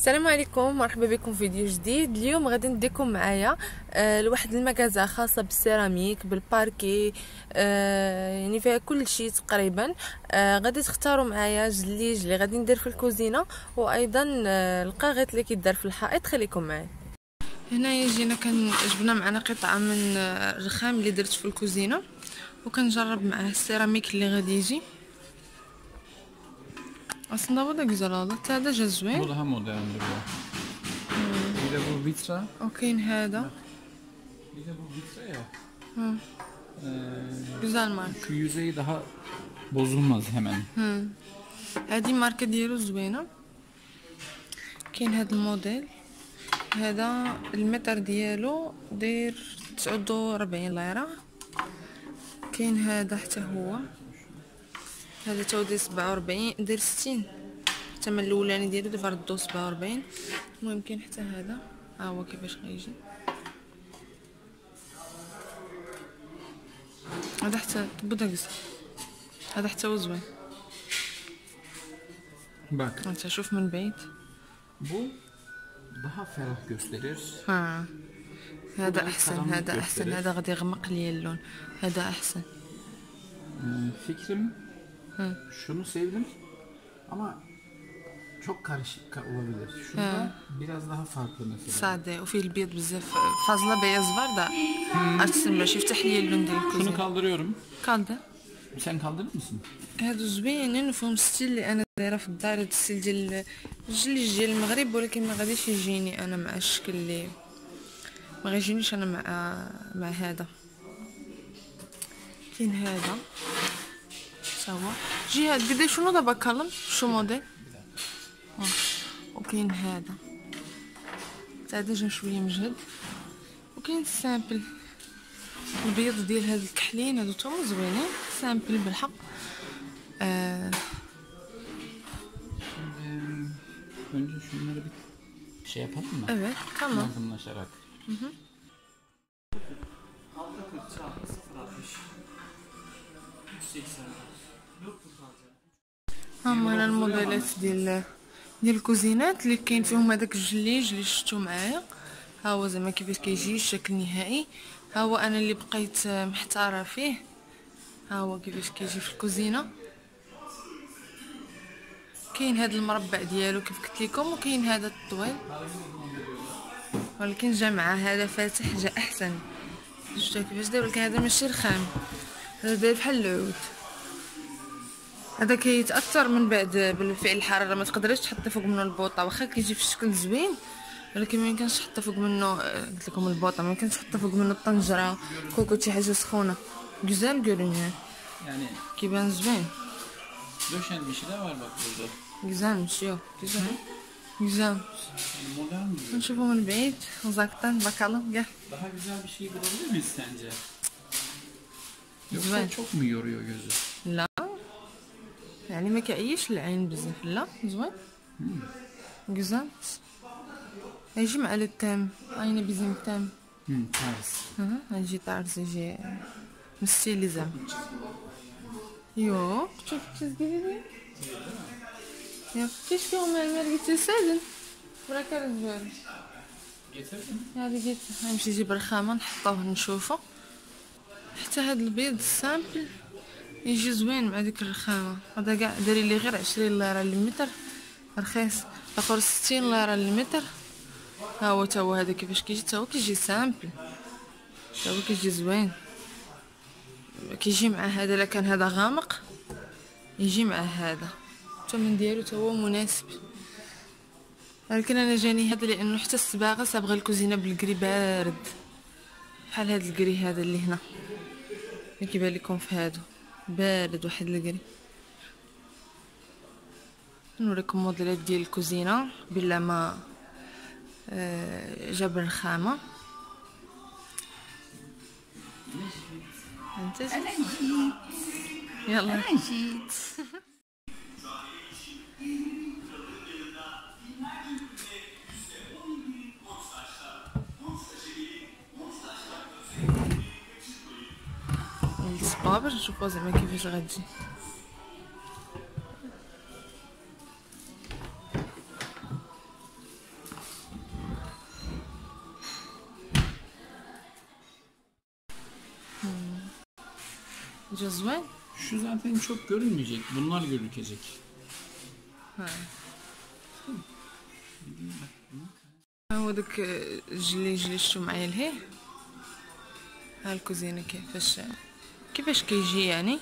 السلام عليكم، مرحبا بكم في فيديو جديد. اليوم غادي نديكم معايا لواحد المكازا خاصه بالسيراميك بالباركي، يعني فيها كل شيء تقريبا. غادي تختاروا معايا جليج اللي غادي ندير في الكوزينه، وايضا القاغيط اللي كيدار في الحائط. خليكم معايا. هنايا جينا جبنا معنا قطعه من الرخام اللي درت في الكوزينه، وكنجرب معاه السيراميك اللي غادي يجي. Aslında bu da güzel oldu. هذا جا زوين. Bu daha modern duruyor. Bir de bu vitra. وكاين هذا. Bir de bu vitra ya. Güzel marka. Şu yüzeyi daha bozulmaz hemen. هذه ماركة ديالو زوينة. كاين هذا الموديل، هذا المتر ديالو داير 49 ليرة. كاين هذا حتى هو، هذا تا هو داير 47 داير 60. الثمن الاولاني ديالو دابا ردو 47. المهم كاين حتى هذا، ها هو كيفاش غيجي. هذا حتى بوداكس، هذا حتى هو زوين. Bak. انت شوف من بعيد. Bu daha ferah gösterir. ها هذا احسن، هذا احسن، هذا غادي يغمق لي اللون، هذا احسن. Fikrim şunu sevdim ama çok karışık olabilir. Şunda biraz daha farklı mesela. صعدة وفيه البيض بزاف، فازله بياض برده احسن باش يفتح لي اللون ديال Şunu الكوزين. kaldırıyorum. كالدا Sen kaldırır mısın? هادو زوينين وفيهم الستيل اللي انا دايره في الدار. هاد الستيل ديال الجليج ديال المغرب، ولكن ما غاديش يجيني انا مع الشكل اللي ما غيجينيش انا مع هذا. كاين هذا سوا جي هاد قداش شنو دابا كالم شو موديل. وكاين هذا هذا جا شويه مجهد. وكاين السامبل البيض ديال هاد الكحلين، هادو تما زوينين سامبل بالحق. Önce şunları bir şey yapalım mı? Evet, tamam. Yakınlaşarak. هما هنا الموديلات ديال الكوزينات اللي كاين فيهم هذاك الجليج اللي شفتو معايا. ها هو زعما كيفاش كيجي الشكل النهائي. ها هو انا اللي بقيت محتاره فيه. ها هو كيفاش كيجي في الكوزينه. كاين هذا المربع ديالو كيف قلت لكم، وكاين هذا الطويل، ولكن جا مع هذا فاتح جا احسن. شفتوا كيفاش داير، ولكن هذا ماشي رخام، هذا داير بحال العود. هذا كيتاثر من بعد بالفعل الحراره، ما تقدريش تحطي فوق منه البوطه، واخا كيجي في الشكل زوين ولكن ما يمكنش تحطي فوق منه. قلت لكم البوطه ما يمكنش تحطي فوق منه الطنجره كوكو شي حاجه سخونه. güzel görünüyor Yani كيبان زوين. döşenmişi de var bak burada. güzelmiş yok güzel. güzel. Modern duruyor. نشوفه من بعيد uzaktan bakalım gel. Daha güzel bir şey bulabilir miyiz sence? Yoksa Güzel. çok mu yoruyor gözü? لا يعني ما كيعيش العين بزاف، لا زوين. güzel. يجي مع التام عيني بيزم تام. Ters. يجي طارز يجي مستيلزم. yok çok çizgi değil. Yok keşke o mermer getirseydin. Bırakarız böyle. Getirdin. هذا جيت نمشي نجيب رخامة نحطوه نشوفه. حتى هاد البيض السامبل يجي زوين مع ديك الرخامة. هذا كاع داري لي غير 20 ليرة للمتر، رخيص. الاخر 60 ليرة للمتر. ها هو تا هو هذا كيفاش كيجي، تا هو كيجي سامبل، تا هو كيجي زوين. كيجي مع هذا، الا كان هذا غامق يجي مع هذا. الثمن ديالو تا هو مناسب، ولكن انا جاني هذا لانه حتى الصباغه صابغه الكوزينه بالكري بارد بحال هذا الكري هذا اللي هنا كيبان لكم في هادو بارد واحد الكري. نوريكم موديلات ديال الكوزينه بلا ما جاب الرخامه. انت يلا الصبابر نشوفو زعما كيفاش غتجي. جا زوين. Şu zaten çok görünmeyecek. Bunlar gözükecek. ها هو داك جلي شتو معايا لهيه. ها الكوزينه كيفاش كيجي يعني.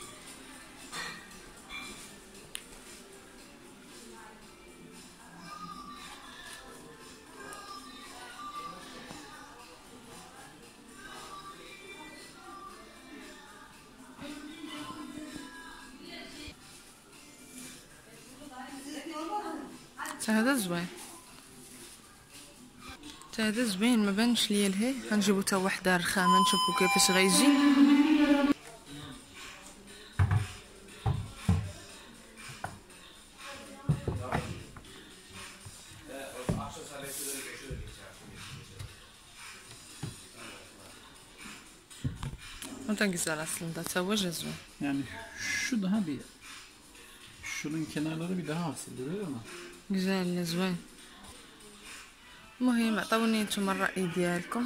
هذا زوين، هذا زوين ما بانش ليا لهيه. غنجيبو تا وحده رخامه نشوفو كيفاش غيجي. Ondan güzel aslında. Savacağız mı? Yani şu daha bir, şunun kenarları bir daha asil duruyor ama. Güzel زوين. المهم عطوني نتوما الرأي ديالكم.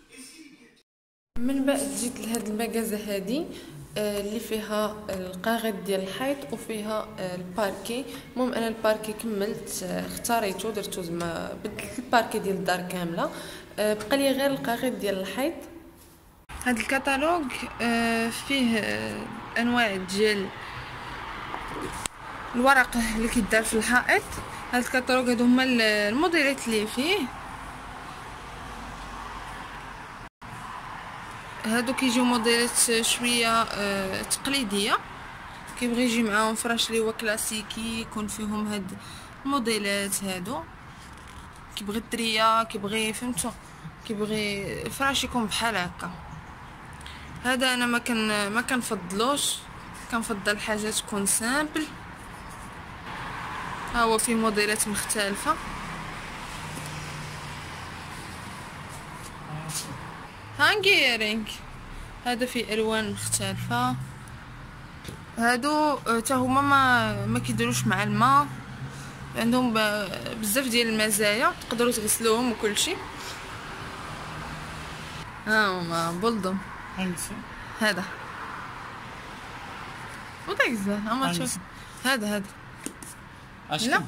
من بعد جيت لهاد المغازة هادي اللي فيها القاغد ديال الحيط وفيها الباركي. المهم انا الباركي كملت اختاريته درتو زعما بدلت الباركي ديال الدار كامله. بقى لي غير القاغد ديال الحيط. هاد الكتالوج فيه انواع ديال الورق اللي كيدار في الحائط. هاد الكتالوج هادو هما الموديلات اللي فيه. هادو كيجيو موديلات شويه تقليديه، كيبغي يجي معاهم فراش اللي هو كلاسيكي يكون فيهم هاد الموديلات هادو. كيبغي الدريه كيبغي فهمتوا كيبغي فراش يكون بحال هكا. هذا انا ما كنفضلوش، كنفضل حاجه تكون سامبل. ها هو فيه موديلات مختلفه. هانجيرينغ هذا فيه الوان مختلفه. هادو حتى هما ما كيديروش مع الماء، عندهم بزاف ديال المزايا، تقدروا تغسلوهم وكلشي. ها هما بولدوم. Hangisi? هذا وده güzel ama çok. Hadi. Aşkım.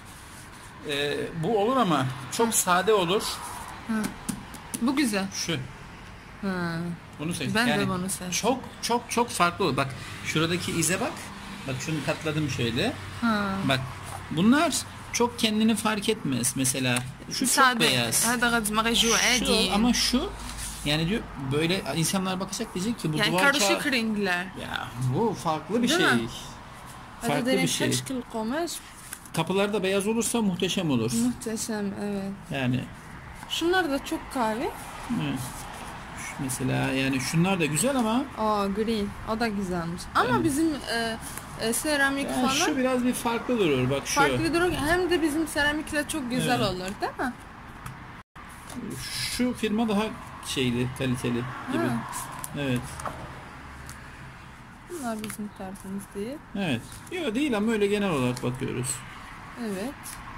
Bu olur ama çok sade olur. Bu güzel. Şu. Ha. Bunu seç. Ben de yani bunu seç. çok farklı olur. Bak şuradaki ize bak. Bak şunu katladım şöyle. Ha. Bak bunlar çok kendini fark etmez. Mesela şu çok Sade. beyaz. هذا غد ما غيجيو عادي. Ama şu yani diyor böyle insanlar bakacak diyecek ki bu Yani duvar karışık renkler. Ya bu farklı bir Değil şey. mi? Farklı bir şey. شكل القماش Kapılar da beyaz olursa muhteşem olur. muhteşem, evet. Yani Şunlar da çok kahve. evet. Mesela yani şunlar da güzel ama Green. O da güzelmiş. Ama bizim seramik yani falan şu biraz bir farklı durur. Bak şu. farklı durur. Hem de bizim seramikler çok güzel olur, değil mi? Şu firma daha şeyli, kaliteli gibi. Ha. Evet. Bunlar bizim tarzımız değil. Evet. Yok değil ama öyle genel olarak bakıyoruz. Evet.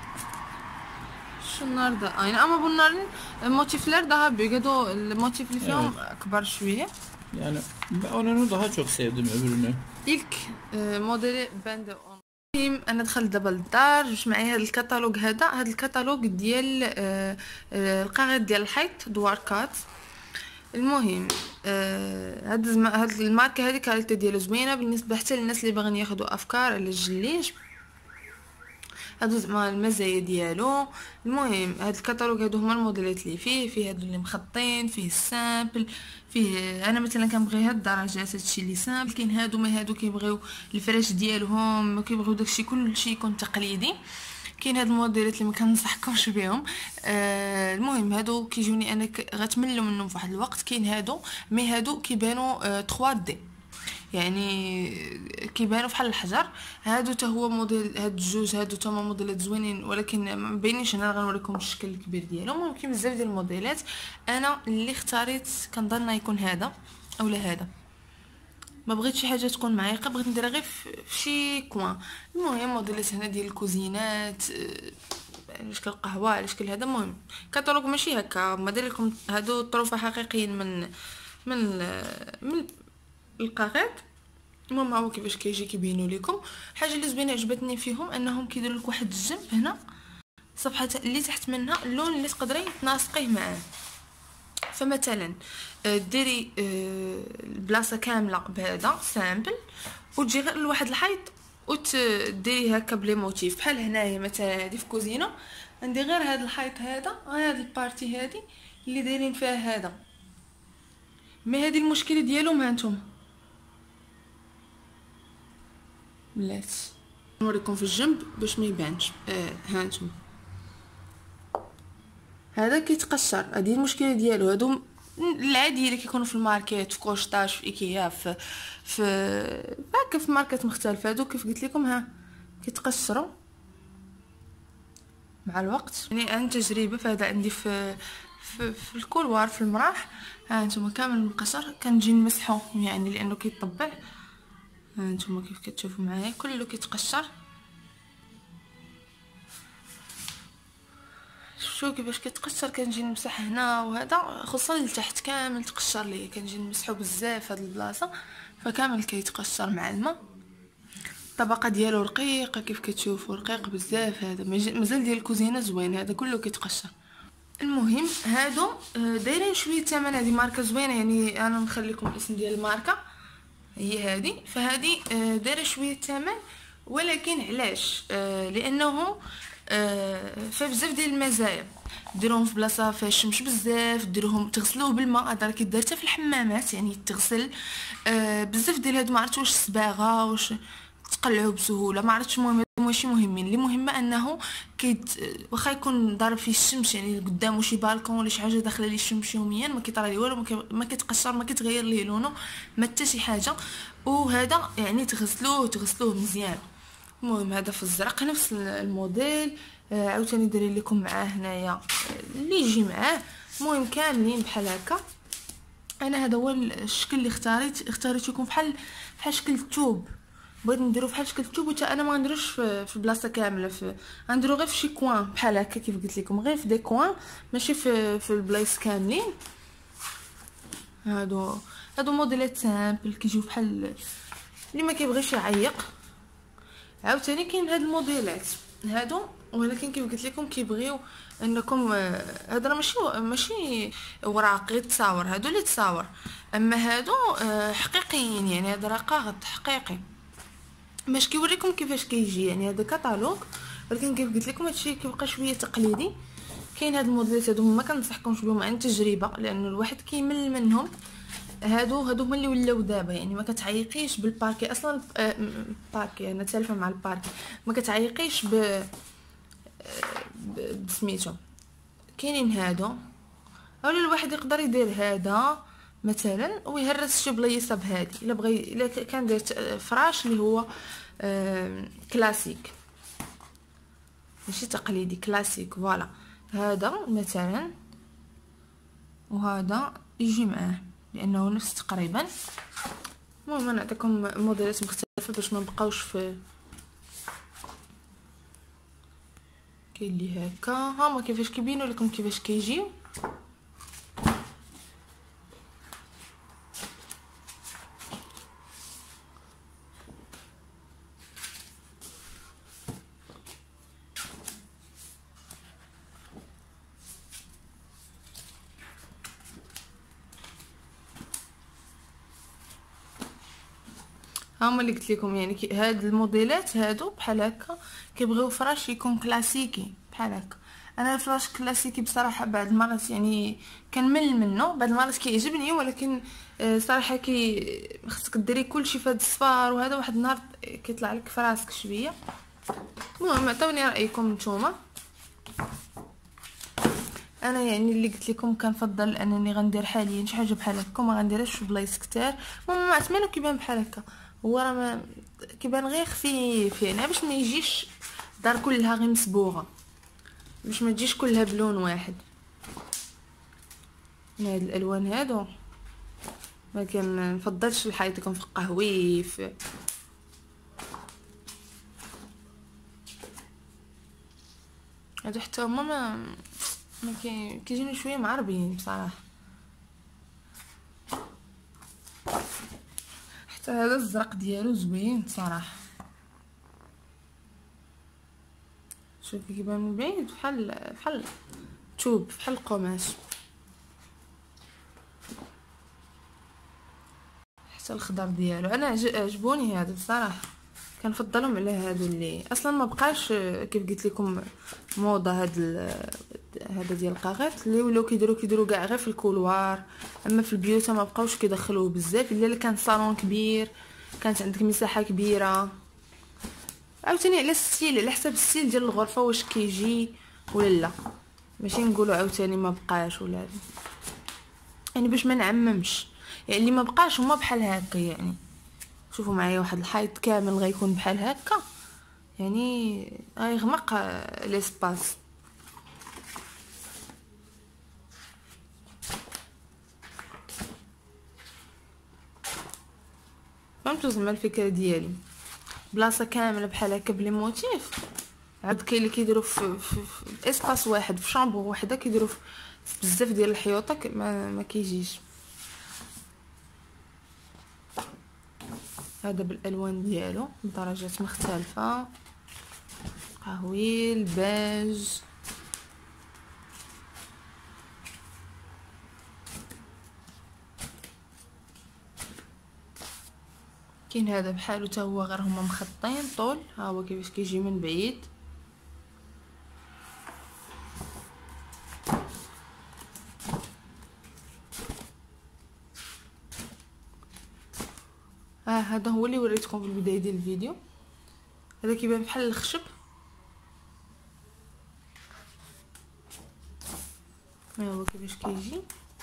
Şunlar da aynı ama bunların motifler daha büyük. Hadi o motifli falan akbar şuye. Yani ben onu daha çok sevdim öbürünü. İlk modeli ben de onu. انا دخلت دابا للدار جبت معايا هذا الكتالوج. هذا الكتالوج ديال القاعد ديال الحيط دواركات. المهم هاد الماركه هذه كاليتي ديالو زوينه بالنسبه حتى للناس اللي باغيين ياخذوا افكار على الجليج. هادو زعما المزايا ديالو. المهم هاد الكتالوج هادو هما الموديلات اللي فيه هادو اللي مخطين، فيه السامبل، فيه انا مثلا كنبغي هاد الدرجات هادشي اللي سامبل. كاين هادو كيبغيو الفراش ديالهم، كيبغيو داكشي كلشي يكون تقليدي. كاين هاد الموديلات اللي ما كنصحكمش بهم. المهم هادو كيجوني انا غتملوا منهم في واحد الوقت. كاين هادو مي هادو كيبانوا 3D يعني كيبانوا بحال الحجر. هادو حتى هو موديل، هاد الجوج هادو تما موديلات زوينين ولكن ما بينيش هنا غنوريكم الشكل الكبير ديالهم. ممكن بزاف ديال الموديلات. انا اللي اختاريت كنظن يكون هذا اولا هذا. ما بغيت شي حاجه تكون معيقه، بغيت نديرها غير في شي كوان. المهم موديلات هنا ديال الكوزينات على شكل قهوه على شكل هذا. المهم كاتالوج ماشي هكا، ما داير لكم هادو طروفه حقيقيين من القاغيط. المهم هو كيفاش كيجي كيبينوا لكم. حاجه اللي زوينه عجبتني فيهم انهم كيديروا لك واحد الجنب هنا صفحه اللي تحت منها اللون اللي تقدري تناسقيه معاه. فمثلا ديري البلاصه كامله بهذا سامبل وتجي غير لواحد الحيط وتديري هكا بلي موتيف. بحال هنايا مثلا هذه في كوزينه عندي غير هذا الحيط هذا هذه البارتي هذه اللي دايرين فيها هذا. مي هذه المشكله ديالهم ها نتوما بلات نوريكم في الجنب باش ما يبانش. ها نتوما هذا كيتقشر، هذه المشكله ديالو. هادو العادي اللي كيكونوا في الماركات في كوشطاش في ايكيا في هكا في ماركات مختلفه. هادو كيف قلت لكم ها كيتقشروا مع الوقت. يعني عن تجربه فهذا عندي في الكولوار في المراح. ها انتم كامل مقشر كنجي نمسحو يعني لانه كيطبع. ها انتم كيف كتشوفوا معايا كله كيتقشر. شوفوا كيفاش كيتقشر. كنجي نمسح هنا وهذا خصوصا لتحت كامل تقشر ليا. كنجي نمسحو بزاف هاد البلاصه فكامل كيتقشر مع الماء. الطبقه ديالو رقيقه كيف كتشوفوا رقيق بزاف. هذا مازال ديال الكوزينه زوين. هذا كله كيتقشر. المهم هادو دايرين شويه ثمن. هذه ماركه زوينه يعني انا نخليكم الاسم ديال الماركه هي هذه. فهذه دايره شويه ثمن ولكن علاش؟ لانه فيها بزاف ديال المزايا. ديروهم في بلاصه فيها الشمس بزاف. ديروهم تغسلوه بالماء. هذا كيدار حتى في الحمامات يعني تغسل. بزاف ديال هادو ما عرفتش واش صباغه واش تقلعوا بسهوله ما عرفتش. المهم ماشي مهمين. اللي مهمه انه واخا يكون ضارب فيه الشمس يعني قدامه شي بالكون ولا شي حاجه داخله ليه الشمس يوميا ما كيطرى ليه والو ما كيتقشر ما كيتغير ليه لونه ما حتى شي حاجه. وهذا يعني تغسلوه مزيان. المهم هذا في الزرق نفس الموديل. عاوتاني دايرين لكم معاه هنايا اللي يجي معاه. المهم كاملين بحال هكا. انا هذا هو الشكل اللي اختاريت يكون بحال شكل الثوب. بغيت نديرو بحال شكل الثوب وتا انا ما نديروش في بلاصه كامله. غنديرو غير في شي كوان بحال هكا كيف قلت لكم غير في دي كوان ماشي في البلايص كاملين. هادو موديلات سامبل كيجيو بحال اللي ما كيبغيش يعيق. عاوتاني كاين هاد الموديلات هادو ولكن كيف قلت لكم كيبغيو انكم هذا ماشي اوراق غير تصاور. هادو اللي تصاور اما هادو حقيقيين يعني هذا راه قاغط حقيقي. باش كيوريكم كيفاش كيجي يعني هذا كتالوج ولكن كيف قلت لكم هادشي كيبقى شويه تقليدي. كاين هاد الموديلات هادو ما كنصحكمش بهم عن تجربه لانه الواحد كيمل منهم. هادو هما اللي ولاو دابا يعني ما كتعيقيش بالباركي اصلا. الباركي انا تالفه مع الباركي ما كتعيقيش بسميتو. كاينين هادو اولا الواحد يقدر يدير هذا مثلا ويهرس شي بليصه بهادي الا كان داير فراش اللي هو كلاسيك ماشي تقليدي كلاسيك. فوالا هذا مثلا وهذا يجي معاه لانه نفس تقريبا. المهم نعطيكم موديلات مختلفه باش ما نبقاوش في كاين اللي هكا. هما كيفاش كيبينوا لكم كيفاش كيجيو. هما اللي قلت لكم يعني هاد الموديلات هادو بحال هكا كيبغيو فراش يكون كلاسيكي بحال هكا. انا الفراش كلاسيكي بصراحه بعض المرات يعني كنمل منه. بعض المرات كيعجبني ولكن صراحه خصك ديري كلشي في هاد الصفار وهذا واحد النهار كيطلع لك في راسك شويه. المهم عطوني رايكم نتوما. انا يعني اللي قلت لكم كنفضل انني غندير حاليا شي حاجه بحال هكا وما غنديرهاش في بلايص كتار. المهم ما عتمنو كيبان بحال هكا هو راه ما كيبان غير خفيف يعني باش ما يجيش الدار كلها غير مسبوغه باش ما تجيش كلها بلون واحد. هاد الالوان هادو ما كنفضلش الحيط يكون في قهوي في هادو حتى هما ما كيجيني شويه معربين بصراحه. حتى هذا الزرق ديالو زوين صراحه. شوفي كيبان من بعيد بحال توب، بحال القماش. حتى الخضر ديالو انا عجبوني هادو بصراحه، كنفضلهم على هادو اللي اصلا ما بقاش كيف قلت لكم موضه. هذا ديال القاغيط اللي ولاو كيديروا كاع غير في الكولوار، اما في البيوت ما بقاوش كيدخلوه بزاف الا كان صالون كبير، كانت عندك مساحه كبيره. عاوتاني على الستيل، على حسب الستيل ديال الغرفه واش كيجي ولا لا، ماشي نقولوا عاوتاني ما بقاش ولا يعني باش ما نعممش. يعني اللي ما بقاش هما بحال هكا، يعني شوفوا معايا واحد الحيط كامل غيكون بحال هكا، يعني غيغمق ليسباس. فهمتوا زعما الفكره ديالي؟ بلاصه كامله بحال هكا بلي موتيف. عاد كاين اللي كيديروا في اسباس واحد، في شامبر وحده كيديروا بزاف ديال الحيوطه ما كيجيش. هذا بالالوان ديالو بدرجات مختلفه، قهوي، البيج، كاين هذا بحالو حتى هو غير هما مخطين طول. ها هو كيفاش كيجي من بعيد. هذا هو اللي وريتكم في البدايه ديال الفيديو. هذا كيبان بحال الخشب. ها هو كيفاش كيجي.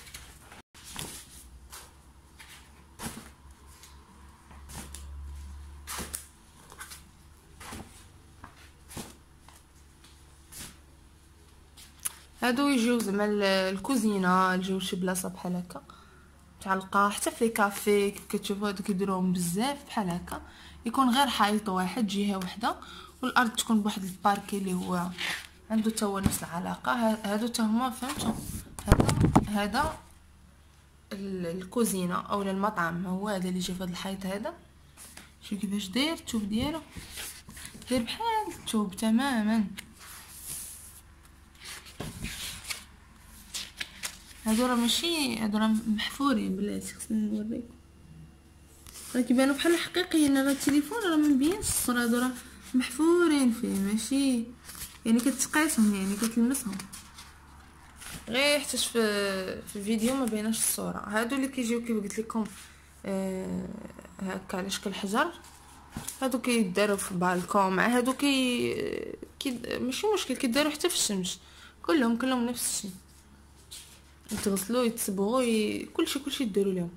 هادو يجيو زعما الكوزينه، يجيو شي بلاصه بحال هكا متعلقه، حتى في لي كافي كيف كتشوفوا هادو كيديروهم بزاف بحال هكا. يكون غير حائط واحد جهه وحده، والارض تكون بواحد الباركي اللي هو عنده حتى هو نفس العلاقه. هادو حتى هما فهمتوا. هذا الكوزينه او المطعم، هو هذا اللي جا في هذا الحيط. هذا شوف كيفاش داير الثوب ديالو، داير بحال الثوب تماما. هادو راه ماشي، هادو راه محفورين بلاتي، خصني نوريكم. راه كيبانوا بحال حقيقيين، راه التليفون راه ما مبينش الصوره. هادو راه محفورين فيه، ماشي يعني كتقيسهم، يعني كتلمسهم غير حتى في الفيديو ما بيناش الصوره. هادو اللي كيجيو كيف قلت لكم هكا على شكل حجر. هادو كيداروا في البالكون، مع هادو ماشي مشكل كيداروا حتى في الشمس. كلهم نفس الشيء، يتغسلوا يتصبغوا كلشي يديروا لهم.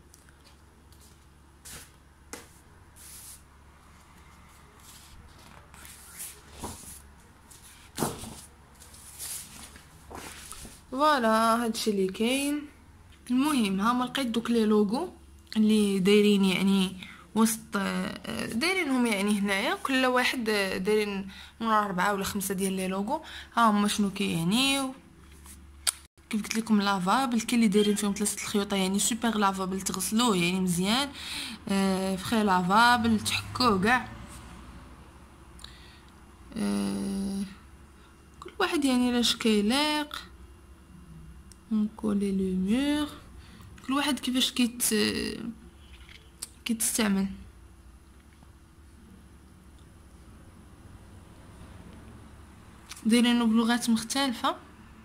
فوالا هادشي اللي كاين. المهم هما لقيت دوك لي لوغو اللي دايرين يعني وسط، دايرينهم يعني هنايا كل واحد دايرين من 4 ولا 5 ديال لي لوغو. ها هما شنو كيعنيو. كيف قلت لكم لافابل، كاين اللي دايرين فيهم 3 الخيوطه يعني سوبر لافابل، تغسلوه يعني مزيان، فخي لافابل تحكوه كاع. كل واحد يعني لاش كيلاق. نكولي لو مور، كل واحد كيفاش كيتستعمل. دايرينو بلغات مختلفه.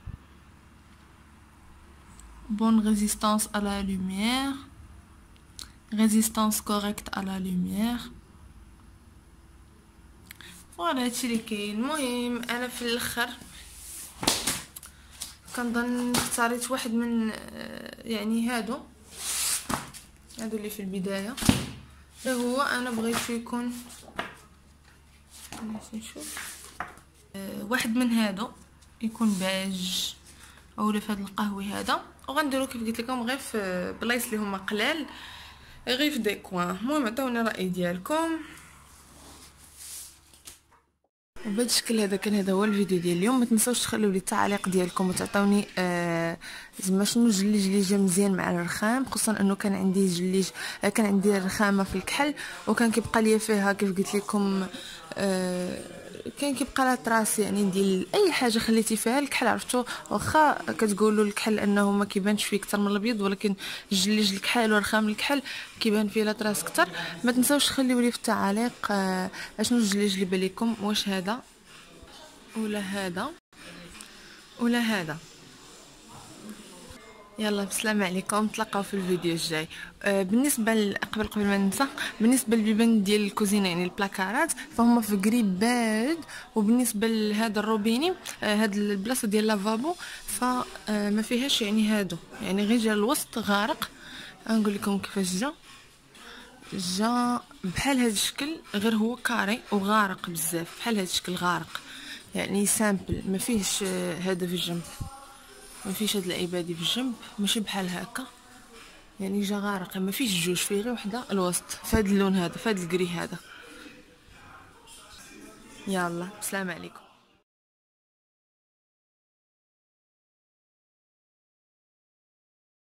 bonne résistance à la lumière, résistance correcte à la lumière. فوالا هادشي اللي كاين. المهم انا في الاخر كنظن اختاريت واحد من يعني هادو اللي في البدايه، هو انا بغيت يكون نشوف واحد من هادو يكون باج اولا في هذا القهوي هذا، وغنديرو كيف قلت لكم غير في بلايص اللي هما قلال، غير في دي كوان. المهم عطيوني الراي ديالكم. وبهذا الشكل هذا كان هذا هو الفيديو ديال اليوم. ما تنساوش تخليو لي التعليق ديالكم وتعطوني زعما شنو الجليج اللي جا مزيان مع الرخام، خصوصا انه كان عندي جليج، كان عندي الرخامه في الكحل وكان كيبقى ليا فيها كيف قلت لكم كان كيبقى لها طراس يعني ديال اي حاجه خليتي فيها الكحل. عرفتو واخا كتقولوا الكحل انه ما كيبانش فيه اكثر من الابيض، ولكن الجليج الكحل ورخام الكحل كيبان فيه لا طراس اكثر. ما تنساوش تخليو لي في التعاليق اشنو الجليج اللي بالكم، واش هذا ولا هذا ولا هذا. يلا بسلام عليكم، نتلاقاو في الفيديو الجاي. بالنسبه قبل ما ننسى، بالنسبه للبيبان ديال الكوزينه يعني البلاكارات فهم في قريب بارد، وبالنسبه لهذا الروبيني هاد البلاصه ديال لافابو فما فيهاش يعني هادو، يعني غير جا الوسط غارق. نقول لكم كيفاش جا بحال هذا الشكل، غير هو كاري وغارق بزاف بحال هذا الشكل غارق، يعني سامبل ما فيهش هذا في الجنب، ما فيش هاد العبادي في الجنب، ماشي بحال هكا يعني جا غارق، ما فيش جوج، فيه غير وحده الوسط في هاد اللون هذا، في هاد الكري هذا. يلا بسلام عليكم.